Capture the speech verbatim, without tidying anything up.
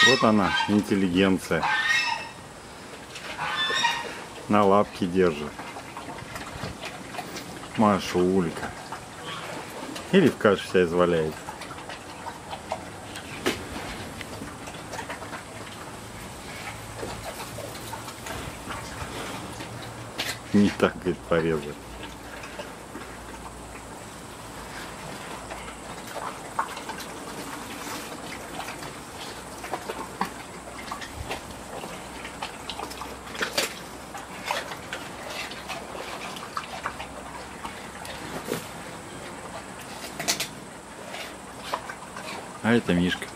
Вот она, интеллигенция. На лапке держит. Машулька. Или в каше вся изваляется. Не так, говорит, порезать. А это Мишка.